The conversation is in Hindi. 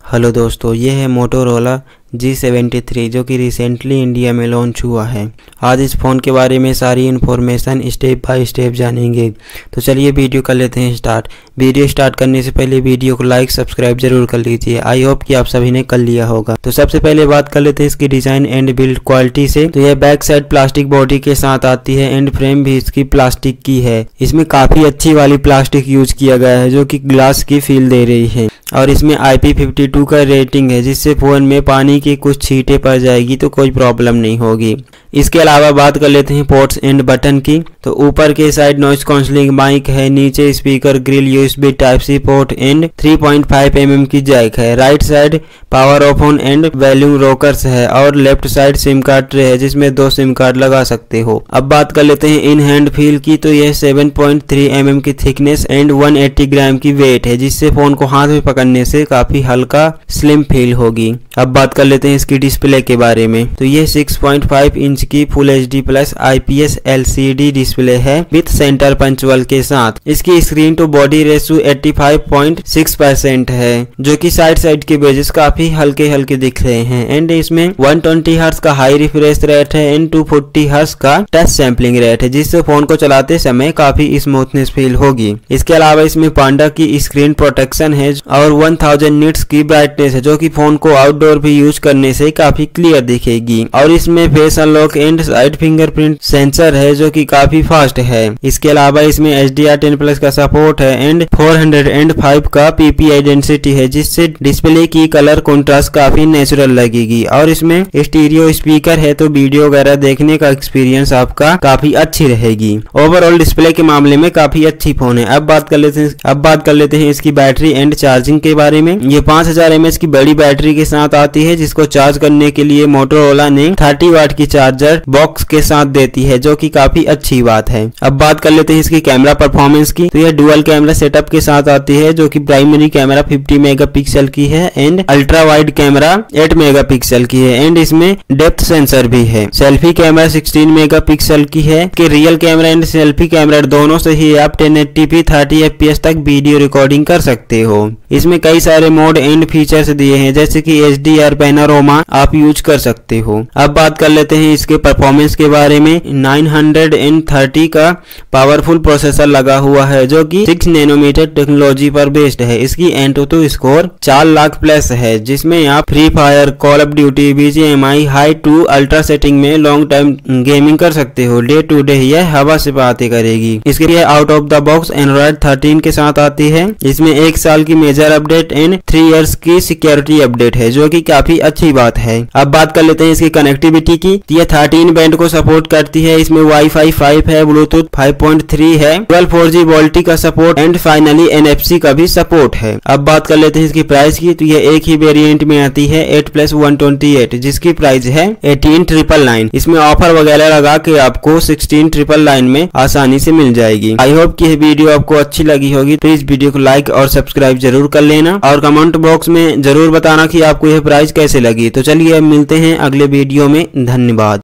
हेलो दोस्तों, ये है मोटोरोला G73 जो कि रिसेंटली इंडिया में लॉन्च हुआ है। आज इस फ़ोन के बारे में सारी इन्फॉर्मेशन स्टेप बाय स्टेप जानेंगे। तो चलिए वीडियो कर लेते हैं स्टार्ट। वीडियो स्टार्ट करने से पहले वीडियो को लाइक सब्सक्राइब जरूर कर लीजिए। आई होप कि आप सभी ने कर लिया होगा। तो सबसे पहले बात कर लेते हैं इसकी डिज़ाइन एंड बिल्ड क्वालिटी से। तो यह बैक साइड प्लास्टिक बॉडी के साथ आती है एंड फ्रेम भी इसकी प्लास्टिक की है। इसमें काफ़ी अच्छी वाली प्लास्टिक यूज किया गया है जो कि ग्लास की फील दे रही है और इसमें IP52 का रेटिंग है, जिससे फ़ोन में पानी की कुछ छींटे पड़ जाएगी तो कोई प्रॉब्लम नहीं होगी। इसके अलावा बात कर लेते हैं पोर्ट्स एंड बटन की। तो ऊपर के साइड नॉइस काउंसलिंग माइक है, नीचे speaker grille USB Type-C port and 3.5 mm की जैक है। Right side power off on and volume rockers है और left side SIM card tray है जिसमें 2 सिम कार्ड लगा सकते हो। अब बात कर लेते हैं इन हैंड फील की। तो यह 7.3 mm की थिकनेस एंड 180 ग्राम की वेट है, जिससे फोन को हाथ में पकड़ने से काफी हल्का स्लिम फील होगी। अब बात कर लेते हैं इसकी डिस्प्ले के बारे में। तो ये 6.5 इंच की full HD plus IPS LCD display है विथ सेंटर पंचवल के साथ। इसकी स्क्रीन टू बॉडी रेशियो 85.6% है, जो कि साइड के बेजेस काफी हल्के हल्के दिख रहे हैं। एंड इसमें 120 हर्ट्ज का हाई रिफ्रेश रेट है एंड 240 हर्ट्ज का टच सैंपलिंग रेट है, जिससे फोन को चलाते समय काफी स्मूथनेस फील होगी। इसके अलावा इसमें पांडा की स्क्रीन प्रोटेक्शन है और 1000 निट्स की ब्राइटनेस है, जो कि फोन को आउटडोर भी यूज करने से काफी क्लियर दिखेगी। और इसमें face unlock and side fingerprint sensor है जो कि काफी फास्ट है। इसके अलावा इसमें HDR10+ का सपोर्ट है एंड 405 का PPI डेंसिटी है, जिससे डिस्प्ले की कलर कंट्रास्ट काफी नेचुरल लगेगी। और इसमें स्टीरियो स्पीकर है, तो वीडियो वगैरह देखने का एक्सपीरियंस आपका काफी अच्छी रहेगी। ओवरऑल डिस्प्ले के मामले में काफी अच्छी फोन है। अब बात कर लेते हैं इसकी बैटरी एंड चार्जिंग के बारे में। ये 5000 mAh की बड़ी बैटरी के साथ आती है, जिसको चार्ज करने के लिए मोटोरोला ने 30 वाट की चार्जर बॉक्स के साथ देती है, जो कि काफी अच्छी बात है। अब बात कर लेते हैं इसकी कैमरा परफॉर्मेंस की। तो यह डुअल कैमरा सेटअप के साथ आती है, जो कि प्राइमरी कैमरा 50 मेगापिक्सल की है and ultra wide camera 8 megapixel की है एंड इसमें डेप्थ सेंसर भी है। सेल्फी कैमरा 16 मेगापिक्सल की है कि rear camera and selfie camera दोनों से ही आप 1080p 30 fps तक वीडियो रिकॉर्डिंग कर सकते हो। इसमें कई सारे मोड एंड फीचर्स दिए हैं, जैसे कि HDR पैनोरामा आप यूज कर सकते हो। अब बात कर लेते हैं इसके परफॉर्मेंस के बारे में। 930 का पावरफुल प्रोसेसर लगा हुआ है, जो कि 6 नैनोमीटर टेक्नोलॉजी पर बेस्ड है। इसकी एंटूटू स्कोर 4 लाख प्लस है, जिसमें आप free fire, call of duty, BGMI high to ultra setting में लॉन्ग टाइम गेमिंग कर सकते हो। डे टू डे यह हवा से बातें करेगी। इसके लिए out of the box Android 13 के साथ आती है। इसमें 1 साल की मेजर अपडेट एंड 3 इयर्स की सिक्योरिटी अपडेट है, जो कि काफी अच्छी बात है। अब बात कर लेते हैं इसकी कनेक्टिविटी की। यह 13 बैंड को सपोर्ट करती है। इसमें Wi-Fi 5 है, ब्लूटूथ 5.3 है, 4G वोल्टी का सपोर्ट एंड फाइनली NFC का भी सपोर्ट है। अब बात कर लेते हैं इसकी प्राइस की। तो यह एक ही वेरिएंट में आती है 8+128, जिसकी प्राइस है 18,999। इसमें ऑफर वगैरह लगा के आपको 16,999 में आसानी से मिल जाएगी। आई होप कि यह वीडियो आपको अच्छी लगी होगी। तो इस वीडियो को लाइक और सब्सक्राइब जरूर कर लेना और कमेंट बॉक्स में जरूर बताना कि आपको यह प्राइस कैसे लगी। तो चलिए अब मिलते हैं अगले वीडियो में। धन्यवाद।